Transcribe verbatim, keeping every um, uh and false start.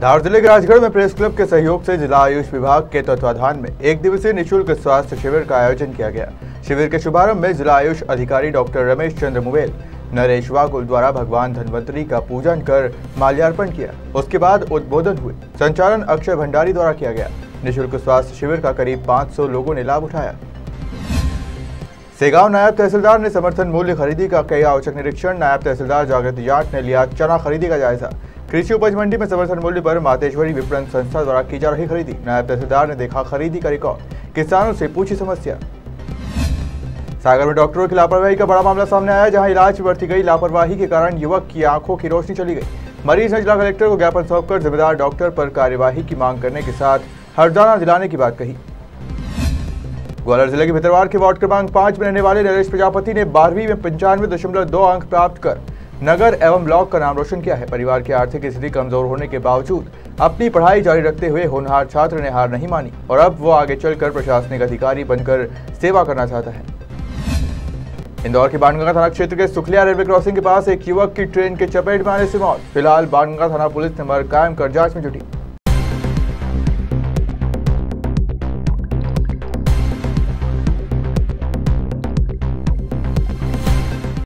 धार जिले के राजगढ़ में प्रेस क्लब के सहयोग से जिला आयुष विभाग के तत्वाधान में एक दिवसीय निःशुल्क स्वास्थ्य शिविर का आयोजन किया गया। शिविर के शुभारंभ में जिला आयुष अधिकारी डॉक्टर रमेश चंद्र मुवेल नरेश वाकुल द्वारा भगवान धन्वंतरी का पूजन कर माल्यार्पण किया। उसके बाद उद्बोधन हुए। संचालन अक्षय भंडारी द्वारा किया गया। निःशुल्क स्वास्थ्य शिविर का करीब पाँच सौ लोगों ने लाभ उठाया। सेगांव नायब तहसीलदार ने समर्थन मूल्य खरीदी का किया औचक निरीक्षण। नायब तहसीलदार जागृति जाट ने लिया चना खरीदी का जायजा। कृषि उपज मंडी में समर्थन मूल्य पर मातेश्वरी विपणन संस्था द्वारा की जा रही खरीदी। नायब तहसीलदार ने देखा खरीदी का रिकॉर्ड, किसानों से पूछी समस्या। सागर में डॉक्टरों की लापरवाही का बड़ा मामला सामने आया, जहां इलाज में बरती गई लापरवाही के कारण युवक की आंखों की रोशनी चली गई। मरीज ने जिला कलेक्टर को ज्ञापन सौंपकर जिम्मेदार डॉक्टर पर कार्यवाही की मांग करने के साथ हरजाना दिलाने की बात कही। ग्वालियर जिले के भितरवार के वार्ड क्रमांक पाँच में रहने वाले नरेश प्रजापति ने बारहवीं में पंचानवे दशमलव दो अंक प्राप्त कर नगर एवं ब्लॉक का नाम रोशन किया है। परिवार की आर्थिक स्थिति कमजोर होने के बावजूद अपनी पढ़ाई जारी रखते हुए होनहार छात्र ने हार नहीं मानी और अब वो आगे चलकर प्रशासनिक अधिकारी बनकर सेवा करना चाहता है। इंदौर के बाणगंगा थाना क्षेत्र के सुखलिया रेलवे क्रॉसिंग के पास एक युवक की ट्रेन के चपेट में आने से मौत। फिलहाल बाणगंगा थाना पुलिस ने मर्ग कायम कर जांच में जुटी।